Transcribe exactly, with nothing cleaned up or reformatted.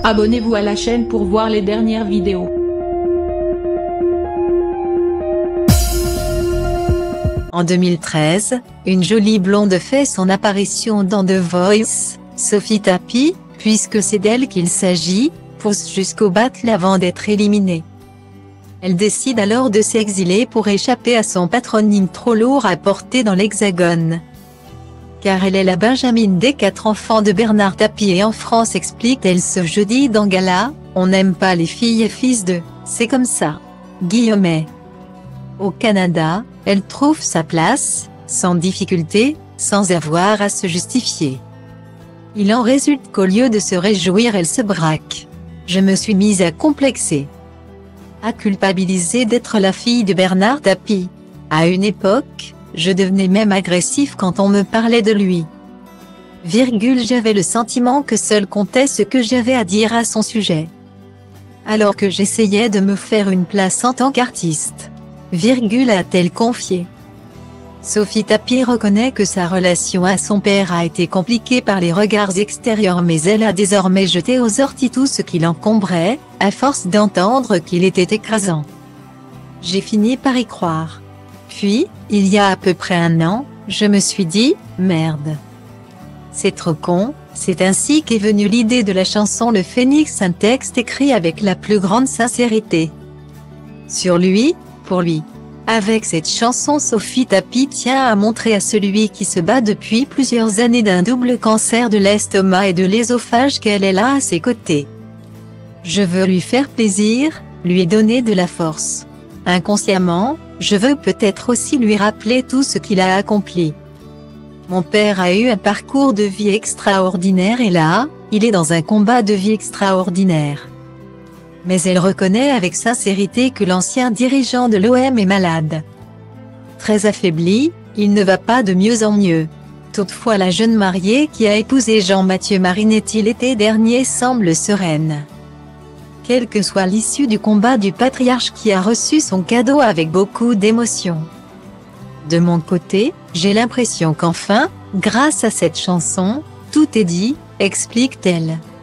Abonnez-vous à la chaîne pour voir les dernières vidéos. En deux mille treize, une jolie blonde fait son apparition dans The Voice. Sophie Tapie, puisque c'est d'elle qu'il s'agit, pousse jusqu'au battle avant d'être éliminée. Elle décide alors de s'exiler pour échapper à son patronyme trop lourd à porter dans l'Hexagone. Car elle est la Benjamine des quatre enfants de Bernard Tapie et en France, explique-t-elle ce jeudi dans Gala, on n'aime pas les filles et fils de, c'est comme ça. Guillemets. Au Canada, elle trouve sa place, sans difficulté, sans avoir à se justifier. Il en résulte qu'au lieu de se réjouir, elle se braque. Je me suis mise à complexer. À culpabiliser d'être la fille de Bernard Tapie. À une époque, je devenais même agressif quand on me parlait de lui. Virgule, j'avais le sentiment que seul comptait ce que j'avais à dire à son sujet. Alors que j'essayais de me faire une place en tant qu'artiste. Virgule, a-t-elle confié. Sophie Tapie reconnaît que sa relation à son père a été compliquée par les regards extérieurs, mais elle a désormais jeté aux orties tout ce qui l'encombrait, à force d'entendre qu'il était écrasant. J'ai fini par y croire. Puis, il y a à peu près un an, je me suis dit, merde. C'est trop con, c'est ainsi qu'est venue l'idée de la chanson Le Phénix, un texte écrit avec la plus grande sincérité. Sur lui, pour lui. Avec cette chanson, Sophie Tapie tient à montrer à celui qui se bat depuis plusieurs années d'un double cancer de l'estomac et de l'ésophage qu'elle est là à ses côtés. Je veux lui faire plaisir, lui donner de la force. Inconsciemment, je veux peut-être aussi lui rappeler tout ce qu'il a accompli. Mon père a eu un parcours de vie extraordinaire et là, il est dans un combat de vie extraordinaire. Mais elle reconnaît avec sincérité que l'ancien dirigeant de l'O M est malade. Très affaibli, il ne va pas de mieux en mieux. Toutefois, la jeune mariée qui a épousé Jean-Mathieu Marinetti l'été dernier semble sereine. Quelle que soit l'issue du combat du patriarche qui a reçu son cadeau avec beaucoup d'émotion. De mon côté, j'ai l'impression qu'enfin, grâce à cette chanson, tout est dit, explique-t-elle.